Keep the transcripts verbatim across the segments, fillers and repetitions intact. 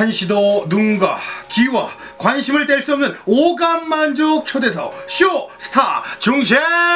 한시도 눈과 귀와 관심을 뗄 수 없는 오감 만족 초대석 쇼 스타 중심.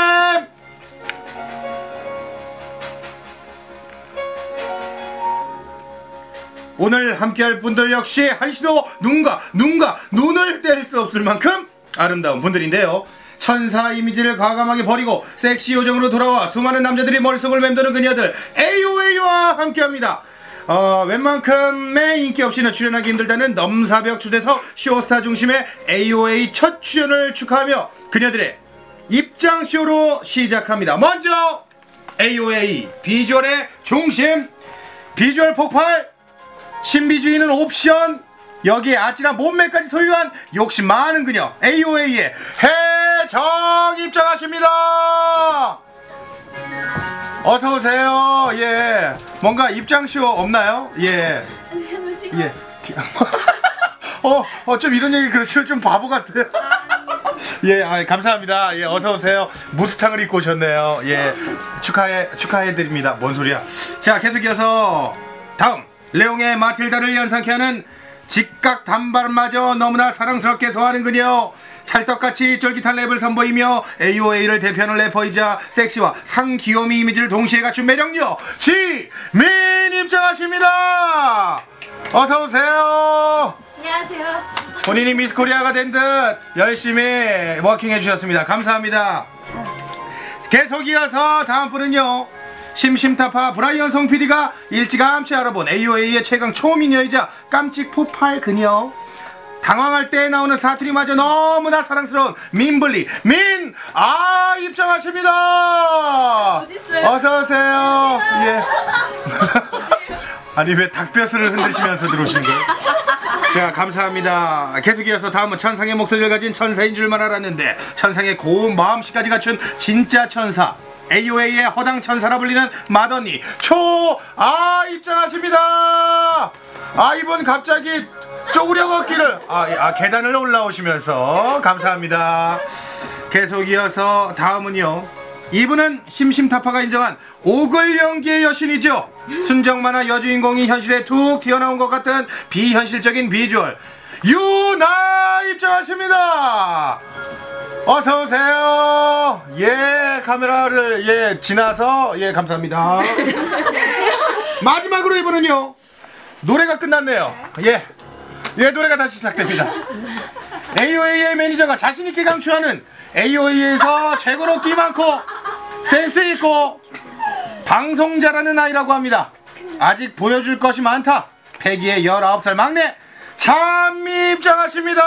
오늘 함께할 분들 역시 한시도 눈과 눈과 눈을 뗄 수 없을 만큼 아름다운 분들인데요. 천사 이미지를 과감하게 버리고 섹시 요정으로 돌아와 수많은 남자들이 머릿속을 맴도는 그녀들 에이오에이와 함께합니다. 어, 웬만큼의 인기 없이는 출연하기 힘들다는 넘사벽 초대석 쇼스타 중심의 에이오에이 첫 출연을 축하하며 그녀들의 입장쇼로 시작합니다. 먼저 에이오에이 비주얼의 중심, 비주얼 폭발, 신비주의는 옵션, 여기에 아찔한 몸매까지 소유한 욕심 많은 그녀 에이오에이의 혜정 입장하십니다. 어서오세요. 예, 뭔가 입장쇼 없나요? 예. 예. 어, 어, 좀 이런 얘기 그렇지만 좀 바보 같아요. 예, 아, 감사합니다. 예, 어서오세요. 무스탕을 입고 오셨네요. 예, 축하해, 축하해드립니다. 뭔 소리야. 자, 계속 이어서 다음 레옹의 마틸다를 연상케 하는 직각 단발마저 너무나 사랑스럽게 소화하는 그녀, 찰떡같이 쫄깃한 랩을 선보이며 에이오에이를 대표하는 래퍼이자 섹시와 상귀요미 이미지를 동시에 갖춘 매력녀 지민 입장하십니다. 어서오세요. 안녕하세요. 본인이 미스코리아가 된 듯 열심히 워킹해 주셨습니다. 감사합니다. 계속 이어서 다음 분은요, 심심타파 브라이언 송 피디가 일찌감치 알아본 에이오에이의 최강 초미녀이자 깜찍 폭발 그녀, 당황할 때 나오는 사투리마저 너무나 사랑스러운 민블리 민 아 입장하십니다. 어딨어요? 어서오세요. 예. 아니 왜 닭뼈슬을 흔드시면서 들어오신 거예요? 자, 감사합니다. 계속 이어서 다음은 천상의 목소리를 가진 천사인 줄만 알았는데 천상의 고운 마음씨까지 갖춘 진짜 천사, 에이오에이의 허당 천사라 불리는 맏언니 초아 입장하십니다. 아, 이분 갑자기 쪼그려 걷기를 아, 아 계단을 올라오시면서 감사합니다. 계속 이어서 다음은요, 이분은 심심타파가 인정한 오글 연기의 여신이죠. 순정만화 여주인공이 현실에 툭 튀어나온 것 같은 비현실적인 비주얼 유나 입장하십니다. 어서오세요. 예, 카메라를 예 지나서 예 감사합니다. 마지막으로 이분은요, 노래가 끝났네요. 예, 예, 노래가 다시 시작됩니다. 에이오에이의 매니저가 자신있게 강추하는 에이오에이에서 최고로 끼 많고 센스있고 방송 잘하는 아이라고 합니다. 아직 보여줄 것이 많다. 패기의 열아홉 살 막내 찬미 입장하십니다.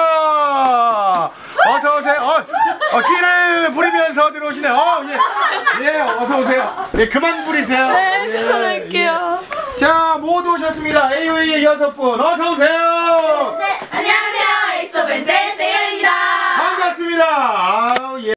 어서오세요. 어, 어, 끼를 부리면서 들어오시네요. 어, 예, 예, 어서오세요. 예, 그만 부리세요. 네, 예, 그만할게요. 예. 자, 모두 오셨습니다. 에이오에이의 여섯 분 어서오세요. 네, 안녕하세요. 엑소벤트의 세연입니다. 반갑습니다. 아우, 예.